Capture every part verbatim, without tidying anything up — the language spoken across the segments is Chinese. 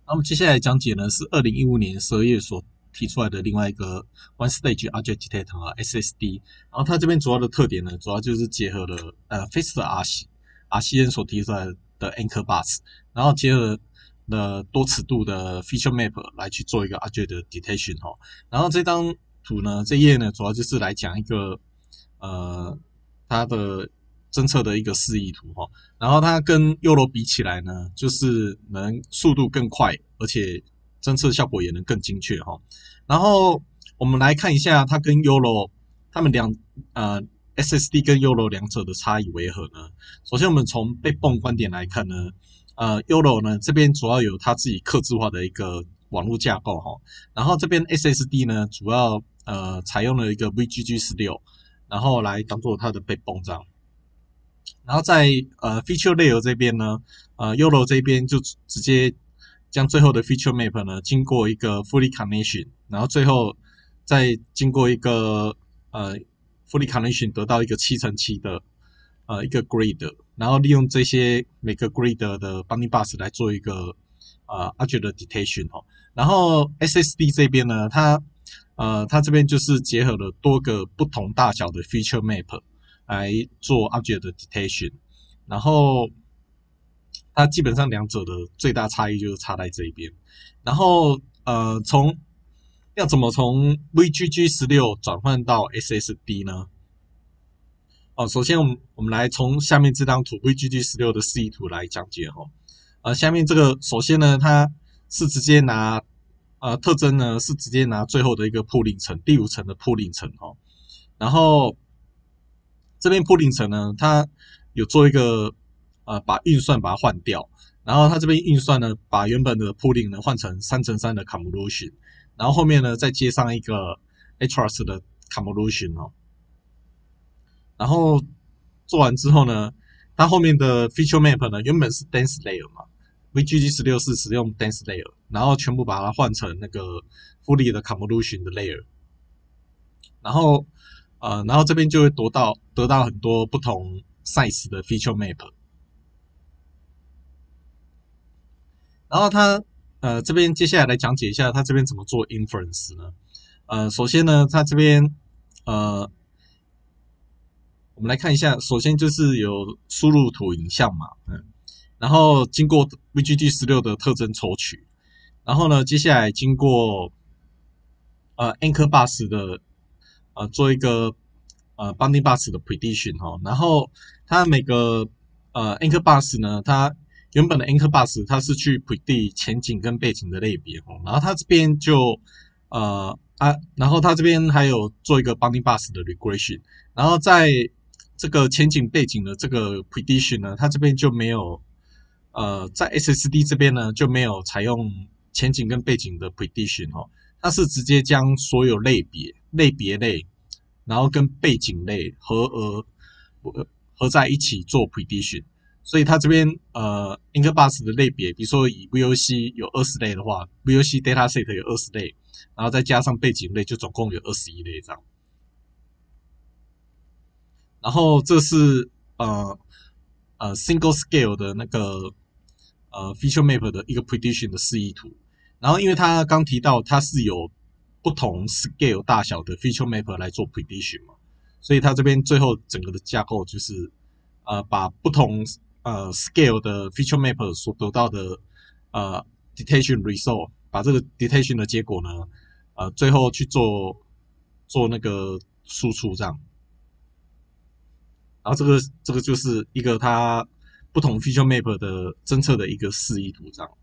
那么接下来讲解呢是二零一五年十二月所提出来的另外一个 One Stage Object Detector 啊 S S D， 然后它这边主要的特点呢，主要就是结合了呃 Fast R C R C N 所提出来的 Anchor Bus， 然后结合了多尺度的 Feature Map 来去做一个 Object 的 Detection 哈。然后这张图呢，这页呢主要就是来讲一个呃它的侦测的一个示意图哈。然后它跟 Y O L O 比起来呢，就是能速度更快，而且侦测效果也能更精确哈。然后我们来看一下它跟 Y O L O 它们两呃 S S D 跟 Y O L O 两者的差异为何呢？首先我们从被泵观点来看呢，呃 Y O L O 呢这边主要有它自己客制化的一个网络架构哈，然后这边 S S D 呢主要呃采用了一个 V G G 十六，然后来当做它的被泵这样。然后在呃 feature layer 这边呢，呃 Y O L O 这边就直接将最后的 feature map 呢经过一个 fully connection， 然后最后再经过一个呃 fully connection 得到一个七乘七的呃一个 grid， 然后利用这些每个 grid 的 bounding bus 来做一个呃 object 的 detection 哦。然后 S S D 这边呢，它呃它这边就是结合了多个不同大小的 feature map。来做 object 的 detection， 然后它基本上两者的最大差异就是差在这一边。然后呃，从要怎么从 V G G 十六 转换到 S S D 呢？哦，首先我们我们来从下面这张图 V G G 十六 的示意图来讲解哈。呃，下面这个首先呢，它是直接拿呃特征呢是直接拿最后的一个 pooling 层，第五层的 pooling 层哦，然后。这边 pooling 层呢，它有做一个呃把运算把它换掉，然后它这边运算呢，把原本的 pooling 呢换成三乘三的 convolution， 然后后面呢再接上一个 Hrefs 的 convolution 哦，然后做完之后呢，它后面的 feature map 呢原本是 dense layer 嘛 ，V G G 十六 是使用 dense layer， 然后全部把它换成那个 fully 的 convolution 的 layer， 然后。呃，然后这边就会得到得到很多不同 size 的 feature map， 然后它呃这边接下来来讲解一下它这边怎么做 inference 呢？呃，首先呢，它这边呃我们来看一下，首先就是有输入图影像嘛，嗯，然后经过 V G G 十六 的特征抽取，然后呢，接下来经过呃 anchor bus 的呃做一个呃 bounding bus 的 prediction 哈，然后它每个呃 anchor bus 呢，它原本的 anchor bus 它是去 predict 前景跟背景的类别哈，然后它这边就呃啊，然后它这边还有做一个 bounding bus 的 regression， 然后在这个前景背景的这个 prediction 呢，它这边就没有呃在 S S D 这边呢就没有采用前景跟背景的 prediction 哈。它是直接将所有类别、类别类，然后跟背景类合而合在一起做 prediction。所以它这边呃 anchor bus 的类别，比如说以 V O C 有二十类的话 ，V O C dataset 有二十类，然后再加上背景类，就总共有二十一类这样。然后这是呃呃 single scale 的那个呃 feature map 的一个 prediction 的示意图。然后因为它刚提到它是有不同 scale 大小的 feature map 来做 prediction 嘛，所以它这边最后整个的架构就是呃把不同呃 scale 的 feature map 所得到的呃 detection result， 把这个 detection 的结果呢呃最后去做做那个输出这样。然后这个这个就是一个它不同 feature map 的侦测的一个示意图这样。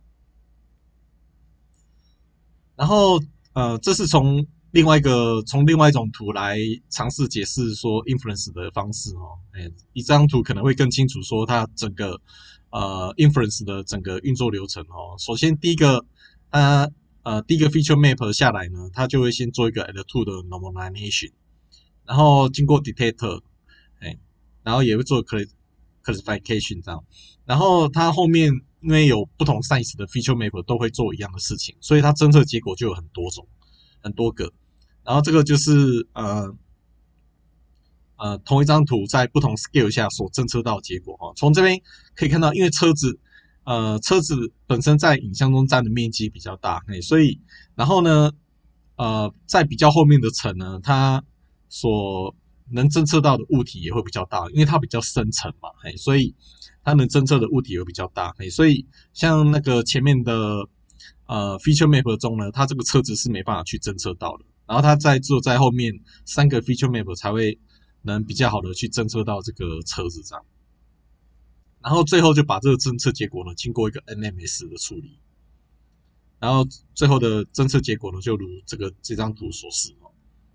然后呃，这是从另外一个从另外一种图来尝试解释说 inference 的方式哦。哎，一张图可能会更清楚说它整个呃 inference 的整个运作流程哦。首先第一个它呃第一个 feature map 下来呢，它就会先做一个 L 二 的 normalization， 然后经过 detector， 哎，然后也会做 classification 这样，然后它后面因为有不同 size 的 feature map 都会做一样的事情，所以它侦测结果就有很多种，很多个。然后这个就是呃呃同一张图在不同 scale 下所侦测到的结果哈。从这边可以看到，因为车子呃车子本身在影像中占的面积比较大，嘿，所以然后呢，呃，在比较后面的层呢，它所能侦测到的物体也会比较大，因为它比较深层嘛，嘿，所以它能侦测的物体也会比较大，嘿，所以像那个前面的呃 feature map 中呢，它这个车子是没办法去侦测到的，然后它在只有在后面三个 feature map 才会能比较好的去侦测到这个车子这样，然后最后就把这个侦测结果呢，经过一个 N M S 的处理，然后最后的侦测结果呢，就如这个这张图所示哦。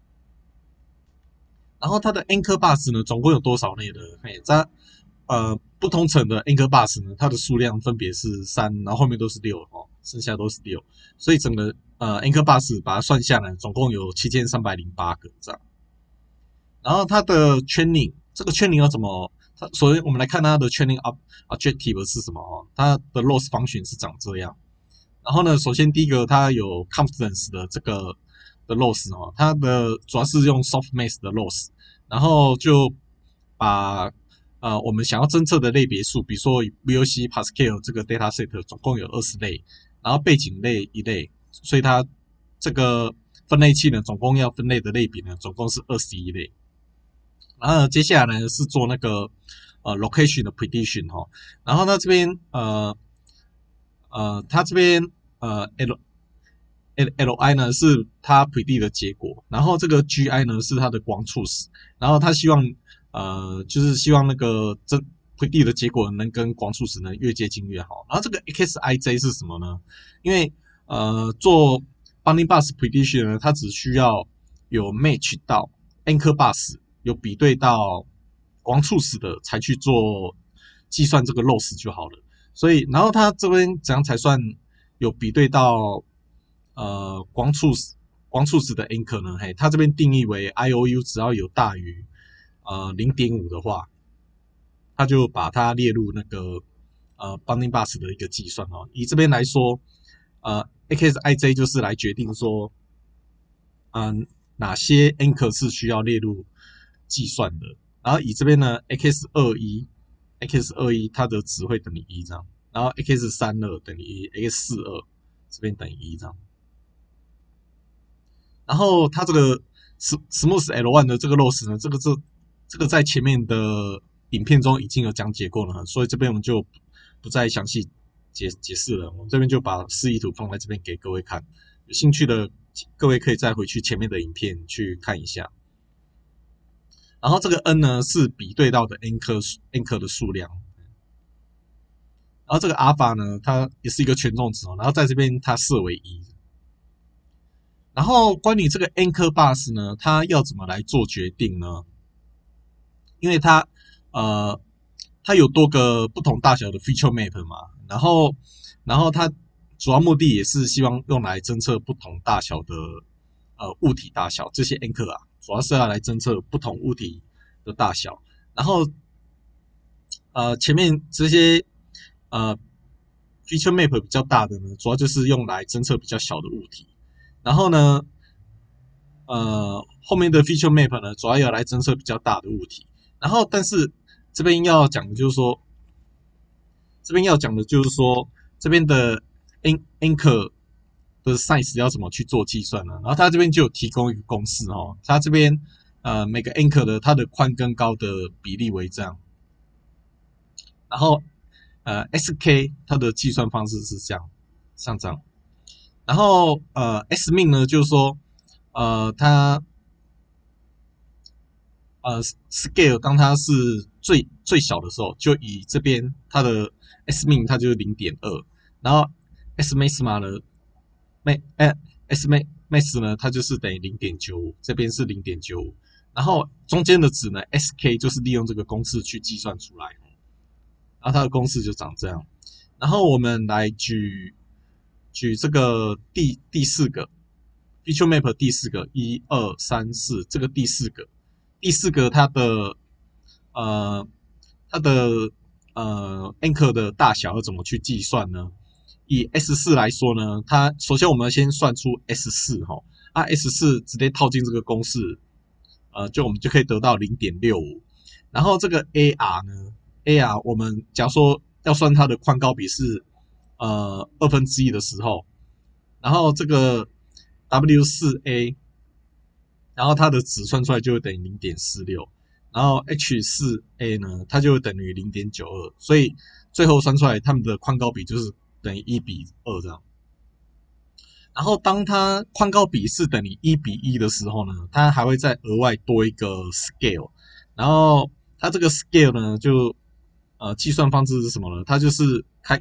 然后它的 anchor bus 呢，总共有多少类呢？嘿，在呃不同层的 anchor bus 呢，它的数量分别是三，然后后面都是六哦，剩下都是六，所以整个呃 anchor bus 把它算下来，总共有七千三百零八个这样。然后它的 training， 这个 training 要怎么？它首先我们来看它的 training objective 是什么哦？它的 loss function 是长这样。然后呢，首先第一个它有 confidence 的这个的 loss 哦，它的主要是用 softmax 的 loss， 然后就把呃我们想要侦测的类别数，比如说 V O C Pascal 这个 dataset 总共有二十类，然后背景类一类，所以它这个分类器呢，总共要分类的类别呢，总共是二十一类。然后接下来呢是做那个呃 location 的 prediction 哈，然后呢这边呃呃它这边呃 L L L I 呢是它 predict 的结果，然后这个 G I 呢是它的光触时，然后它希望呃就是希望那个这 predict 的结果能跟光触时呢越接近越好。然后这个 X I J 是什么呢？因为呃做 bounding bus prediction 呢，它只需要有 match 到 anchor bus。有比对到光触时的才去做计算这个 loss 就好了。所以，然后它这边怎样才算有比对到呃光触时光触时的 anchor 呢？嘿，它这边定义为 I O U 只要有大于呃 零点五 的话，它就把它列入那个呃 bounding bus 的一个计算哦。以这边来说，呃 X I J 就是来决定说，嗯、呃、哪些 anchor 是需要列入计算的，然后以这边呢 x 二十一 x 二十一 它的值会等于一这样，然后 x 三十二 等于一 x 四十二 这边等于一这样，然后它这个 smooth L 一 的这个 loss 呢，这个这这个在前面的影片中已经有讲解过了，所以这边我们就不再详细解解释了，我们这边就把示意图放在这边给各位看，有兴趣的各位可以再回去前面的影片去看一下。然后这个 n 呢是比对到的 anchor anchor 的数量，然后这个 alpha 呢，它也是一个权重值哦，然后在这边它设为一。然后关于这个 anchor bus 呢，它要怎么来做决定呢？因为它呃它有多个不同大小的 feature map 嘛，然后然后它主要目的也是希望用来侦测不同大小的呃物体大小，这些 anchor 啊。主要是要来侦测不同物体的大小，然后呃前面这些呃 feature map 比较大的呢，主要就是用来侦测比较小的物体，然后呢呃后面的 feature map 呢，主要要来侦测比较大的物体，然后但是这边要讲的就是说，这边要讲的就是说这边的 anchor的 size 要怎么去做计算呢？然后它这边就有提供一个公式哦，它这边呃每个 anchor 的它的宽跟高的比例为这样，然后呃 S K 它的计算方式是这样，像这样，然后呃 S min 呢就是说呃它呃 scale 当它是最最小的时候，就以这边它的 S min 它就是 零点二， 然后 S maxima 呢，max 哎 S max 呢，它就是等于 零点九五， 这边是 零点九五， 然后中间的值呢 S K 就是利用这个公式去计算出来，然后它的公式就长这样。然后我们来举举这个第第四个 feature map 第四个一二三四这个第四个第四个它的呃它的呃 anchor 的大小要怎么去计算呢？以 S 四 来说呢，它首先我们先算出 S 四 哈，啊 S 四 直接套进这个公式，呃，就我们就可以得到 零点六五。然后这个 A R 呢 ，A R 我们假如说要算它的宽高比是呃二分之一的时候，然后这个 W 四 A， 然后它的值算出来就会等于 零点四六， 然后 H 四 A 呢，它就会等于 零点九二， 所以最后算出来它们的宽高比就是等于一比二这样。然后当它宽高比是等于一比一的时候呢，它还会再额外多一个 scale， 然后它这个 scale 呢就呃计算方式是什么呢？它就是开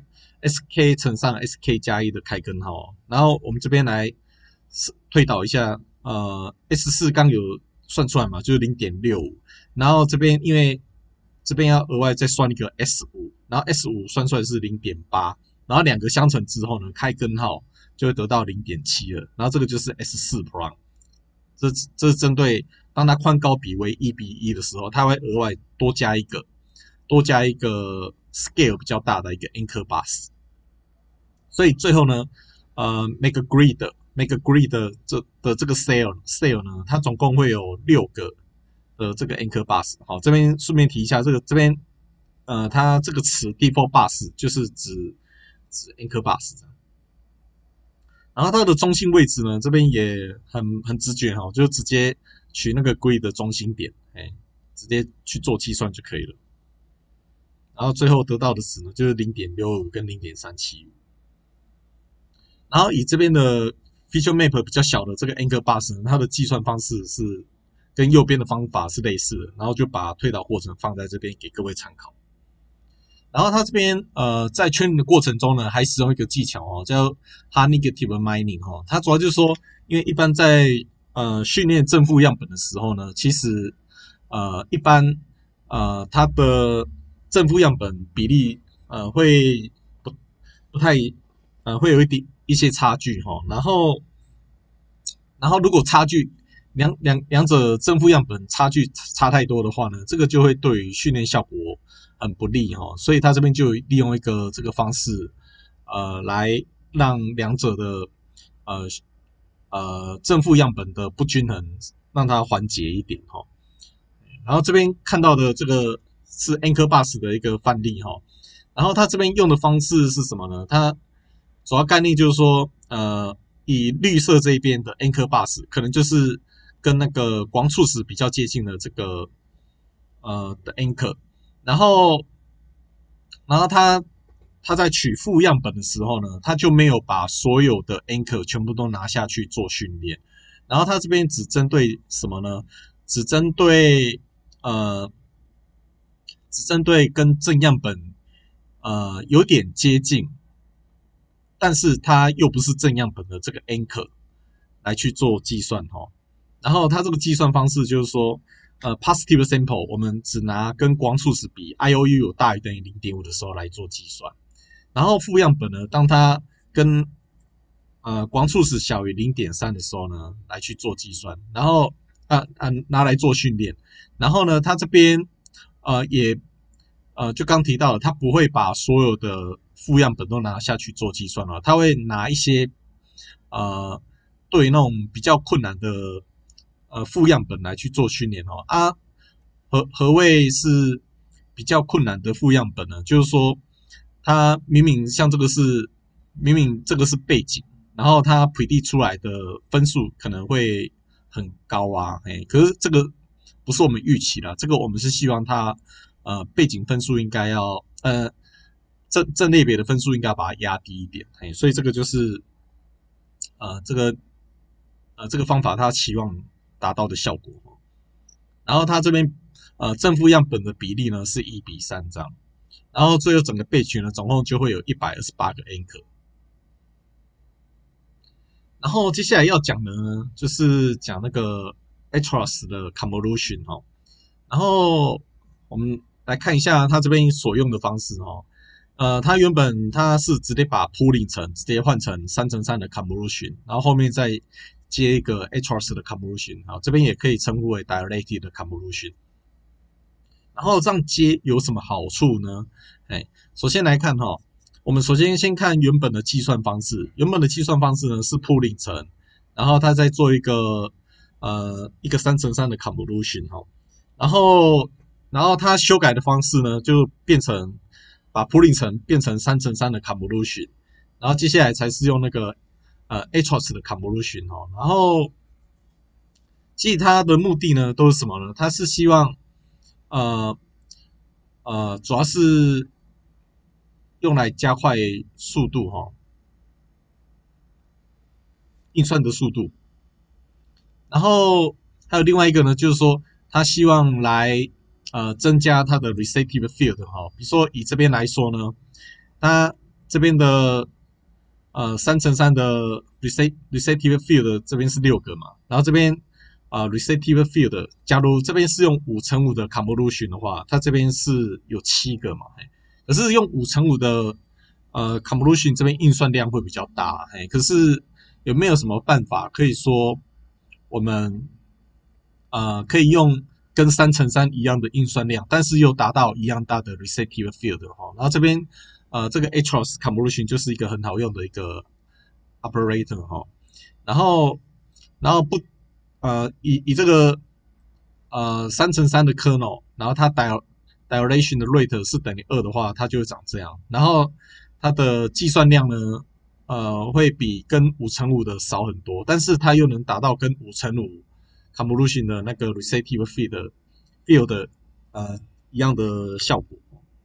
sk 乘上 sk 加一的开根号，然后我们这边来推导一下，呃 S 四 刚有算出来嘛，就是 零点六五， 然后这边因为这边要额外再算一个 S 五， 然后 S 五 算出来是 零点八， 然后两个相乘之后呢，开根号就会得到 零点七二， 然后这个就是 S 四 prime， 这这是针对当它宽高比为一比一的时候，它会额外多加一个多加一个 scale 比较大的一个 anchor bus， 所以最后呢，呃 make a grid make a grid 的这的这个 cell cell 呢，它总共会有六个的这个 anchor bus。好，这边顺便提一下，这个这边呃，它这个词 default bus 就是指指 anchor bus 这样。然后它的中心位置呢，这边也很很直觉哈，就直接取那个 grid 的中心点，哎，直接去做计算就可以了。然后最后得到的值呢，就是 零点六五 跟 零点三七五。然后以这边的 feature map 比较小的这个 anchor bus 呢，它的计算方式是跟右边的方法是类似的，然后就把推导过程放在这边给各位参考。然后它这边呃在圈领的过程中呢，还使用一个技巧哦，叫 hard negative mining 哦。它主要就是说，因为一般在呃训练正负样本的时候呢，其实呃一般呃它的正负样本比例呃会不不太呃会有一点一些差距哈、哦。然后然后如果差距两两两者正负样本差距差太多的话呢，这个就会对于训练效果很不利哈，所以他这边就利用一个这个方式，呃，来让两者的呃呃正负样本的不均衡让它缓解一点哈。然后这边看到的这个是 anchor bus 的一个范例哈，然后它这边用的方式是什么呢？它主要概念就是说，呃，以绿色这一边的 anchor bus 可能就是跟那个光触时比较接近的这个呃的 anchor， 然后然后他他在取负样本的时候呢，他就没有把所有的 anchor 全部都拿下去做训练，然后他这边只针对什么呢？只针对呃只针对跟正样本呃有点接近，但是它又不是正样本的这个 anchor 来去做计算哈。然后它这个计算方式就是说，呃 positive sample 我们只拿跟光触时比 I O U 有大于等于 零点五 的时候来做计算。然后负样本呢，当它跟呃光触时小于 零点三 的时候呢，来去做计算，然后啊啊拿来做训练。然后呢，它这边呃也呃就刚提到了，它不会把所有的负样本都拿下去做计算了，它会拿一些呃对于那种比较困难的呃负样本来去做训练哦啊。何何谓是比较困难的负样本呢？就是说，它明明像这个是明明这个是背景，然后它 predict 出来的分数可能会很高啊，哎，可是这个不是我们预期啦，这个我们是希望它呃背景分数应该要呃正正类别的分数应该要把它压低一点，哎，所以这个就是呃这个呃这个方法它期望达到的效果。然后它这边呃正负样本的比例呢是一比三这样，然后最后整个备群呢总共就会有一百二十八个 anchor。然后接下来要讲的呢就是讲那个 Atlas 的 convolution 哈，然后我们来看一下它这边所用的方式哈，呃，它原本它是直接把 pooling 层直接换成三乘三的 convolution， 然后后面再接一个 Atlas 的 convolution， 好，这边也可以称呼为 dilated 的 convolution。然后这样接有什么好处呢？哎，首先来看哈，我们首先先看原本的计算方式，原本的计算方式呢是 pooling 层，然后它再做一个呃一个三乘三的 convolution 哈，然后然后它修改的方式呢就变成把 pooling 层变成三乘三的 convolution， 然后接下来才是用那个呃 Atrox 的 convolution 哦，然后其实它的目的呢都是什么呢？它是希望呃呃主要是用来加快速度哈、哦，运算的速度。然后还有另外一个呢，就是说他希望来呃增加它的 receptive field 哈、哦，比如说以这边来说呢，它这边的呃三乘三的 receptive field 这边是六个嘛，然后这边啊、呃、receptive field， 假如这边是用五乘五的 convolution 的话，它这边是有七个嘛，可是用五乘五的呃 convolution 这边运算量会比较大，嘿，可是有没有什么办法可以说我们呃可以用跟三乘三一样的运算量，但是又达到一样大的 receptive field 哈，然后这边呃这个 Atrox convolution 就是一个很好用的一个 operator 哈，然后然后不呃以以这个呃三乘三的 kernel， 然后它 dilation 的 rate 是等于二的话，它就会长这样，然后它的计算量呢呃会比跟五乘五的少很多，但是它又能达到跟五乘五 convolution 的那个 receptive field field 的呃一样的效果。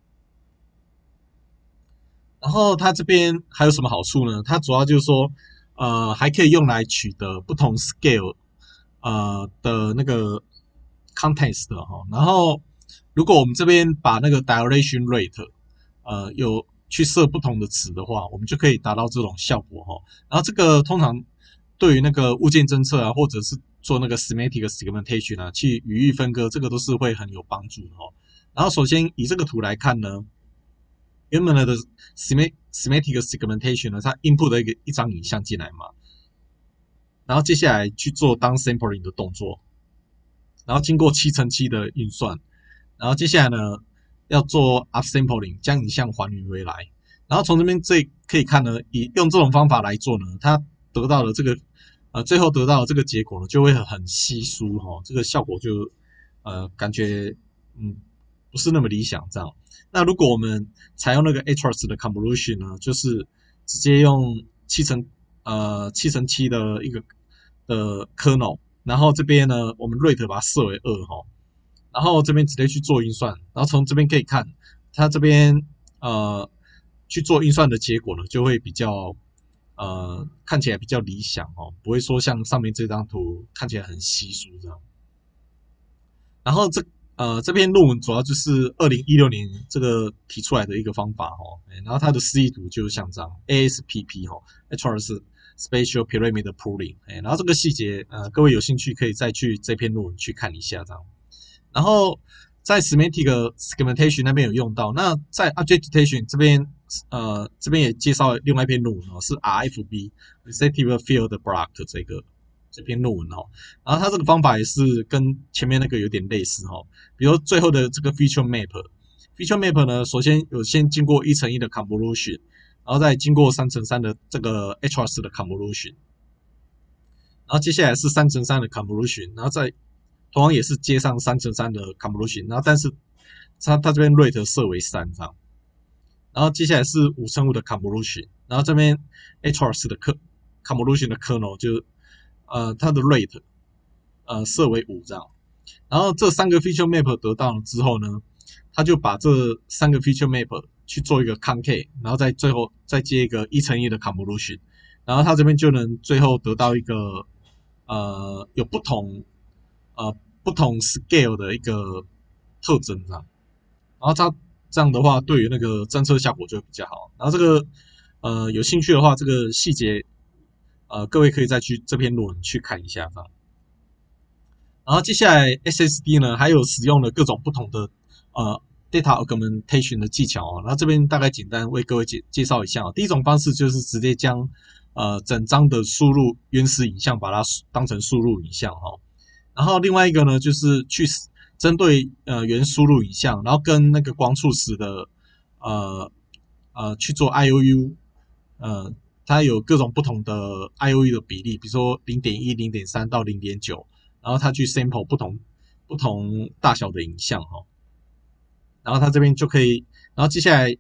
然后它这边还有什么好处呢？它主要就是说，呃，还可以用来取得不同 scale 呃的那个 context 哈。然后，如果我们这边把那个 dilation rate 呃有去设不同的值的话，我们就可以达到这种效果哈。然后这个通常对于那个物件侦测啊，或者是做那个 semantic segmentation 啊，去语义分割，这个都是会很有帮助的哈。然后首先以这个图来看呢。原本的 semantic segmentation 呢，它 input 了一个一张影像进来嘛，然后接下来去做 downsampling 的动作，然后经过七乘七的运算，然后接下来呢要做 upsampling， 将影像还原回来，然后从这边这可以看呢，以用这种方法来做呢，它得到了这个呃最后得到的这个结果呢，就会很稀疏哈、哦，这个效果就呃感觉嗯不是那么理想这样。那如果我们采用那个 Atrox 的 convolution 呢，就是直接用七乘呃七乘七的一个的 kernel， 然后这边呢我们 rate 把它设为二哈，然后这边直接去做运算，然后从这边可以看它这边呃去做运算的结果呢，就会比较呃看起来比较理想哦，不会说像上面这张图看起来很稀疏这样。然后这呃，这篇论文主要就是二零一六年这个提出来的一个方法哦，然后它的示意图就是像这样 A S P P 哈 ，Atrox Spatial Parameter Pooling， 然后这个细节呃，各位有兴趣可以再去这篇论文去看一下这样。然后在 Semantic Segmentation 那边有用到，那在 Object Detection 这边呃这边也介绍另外一篇论文哦，是 R F B Receptive Field Block 这个。这篇论文哦，然后它这个方法也是跟前面那个有点类似哦，比如最后的这个 feature map，feature map 呢，首先有先经过一乘一的 convolution， 然后再经过三乘三的这个 Atrox 的 convolution， 然后接下来是三乘三的 convolution， 然后再同样也是接上三乘三的 convolution， 然后但是它它这边 rate 设为三这样，然后接下来是五乘五的 convolution， 然后这边 Atrox 的 convolution 的 kernel 就呃，它的 rate 呃设为五这样，然后这三个 feature map 得到了之后呢，他就把这三个 feature map 去做一个 concave， 然后再最后再接一个一乘一的 convolution， 然后他这边就能最后得到一个呃有不同呃不同 scale 的一个特征这样，然后它这样的话对于那个侦测效果就会比较好，然后这个呃有兴趣的话，这个细节。呃，各位可以再去这篇论文去看一下，这样。然后接下来 S S D 呢，还有使用了各种不同的呃 data augmentation 的技巧哦。然后这边大概简单为各位介介绍一下、哦。第一种方式就是直接将呃整张的输入原始影像把它当成输入影像哈、哦。然后另外一个呢，就是去针对呃原输入影像，然后跟那个光触时的呃呃去做 I O U 呃。它有各种不同的 I O U 的比例，比如说 零点一、零点三 到 零点九， 然后它去 sample 不同不同大小的影像哈，然后它这边就可以，然后接下来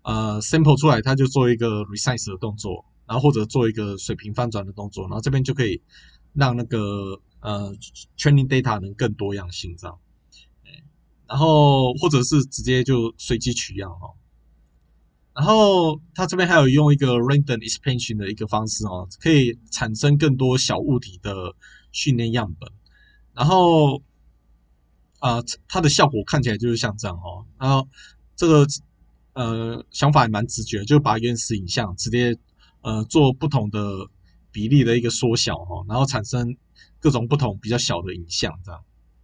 呃 sample 出来，它就做一个 resize 的动作，然后或者做一个水平翻转的动作，然后这边就可以让那个呃 training data 能更多样性这样。然后或者是直接就随机取样哦。然后它这边还有用一个 random expansion 的一个方式哦，可以产生更多小物体的训练样本。然后啊、呃，它的效果看起来就是像这样哦。然后这个呃想法也蛮直觉，就把原始影像直接呃做不同的比例的一个缩小哦，然后产生各种不同比较小的影像这样。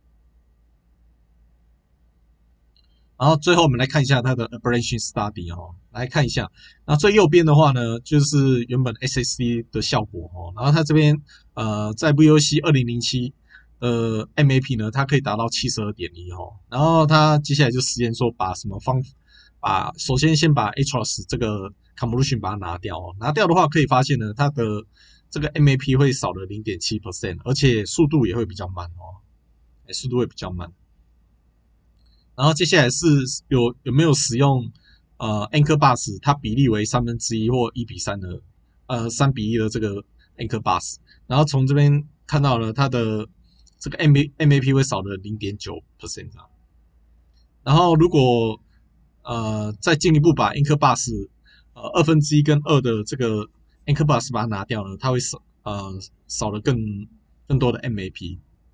然后最后我们来看一下它的 aberration study 哦，来看一下。然后最右边的话呢，就是原本 S S D 的效果哦。然后它这边呃在 V O C 二零零七呃 M A P 呢，它可以达到 七十二点一 哦。然后它接下来就实验说把什么方把首先先把 Atlas 这个 convolution 把它拿掉哦。拿掉的话可以发现呢，它的这个 M A P 会少了 零点七 percent， 而且速度也会比较慢哦，速度会比较慢。然后接下来是有有没有使用呃 anchor bus， 它比例为三分之一或一比三的呃三比一的这个 anchor bus， 然后从这边看到了它的这个 M A M A P 会少了 零点九 percent 啊。然后如果呃再进一步把 anchor bus 呃二分之一跟二的这个 anchor bus 把它拿掉呢，它会少呃少了更更多的 M A P。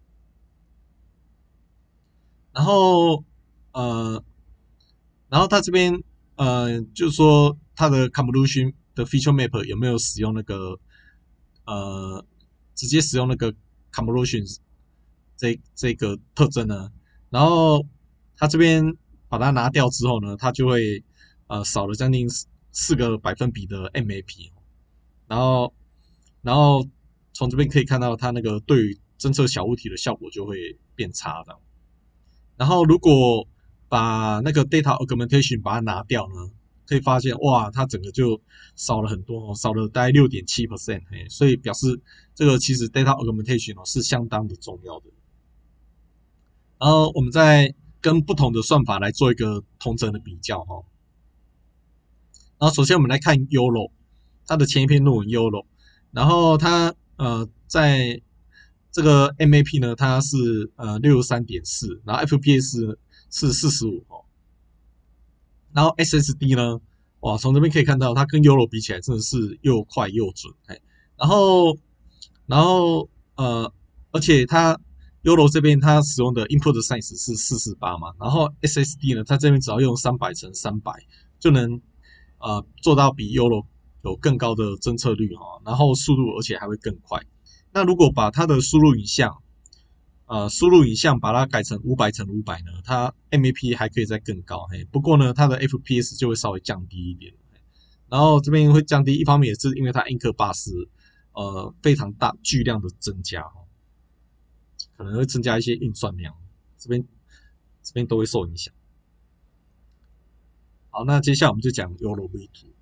然后呃，然后它这边呃，就是说它的 convolution 的 feature map 有没有使用那个呃，直接使用那个 convolution 这这个特征呢？然后它这边把它拿掉之后呢，它就会呃少了将近四个百分比的 M A P， 然后然后从这边可以看到它那个对于侦测小物体的效果就会变差的。然后如果把那个 data augmentation 把它拿掉呢，可以发现哇，它整个就少了很多，少了大概 六点七 percent， 所以表示这个其实 data augmentation 是相当的重要的。然后我们再跟不同的算法来做一个同整的比较哈。然后首先我们来看 Y O L O， 它的前一篇论文 Y O L O， 然后它呃在这个 M A P 呢，它是呃六十三点四，然后 F P S 是四十五哦，然后 S S D 呢，哇，从这边可以看到，它跟 Y O L O 比起来真的是又快又准，哎，然后然后呃，而且它 Y O L O 这边它使用的 input size 是四四八嘛，然后 S S D 呢，它这边只要用三百乘三百就能呃做到比 Y O L O 有更高的侦测率哈，然后速度而且还会更快。那如果把它的输入影像，呃，输入影像把它改成五百乘五百呢，它 M A P 还可以再更高，嘿，不过呢，它的 F P S 就会稍微降低一点。然后这边会降低，一方面也是因为它 anchor bus 呃非常大巨量的增加，可能会增加一些运算量，这边这边都会受影响。好，那接下来我们就讲 Y O L O V 图。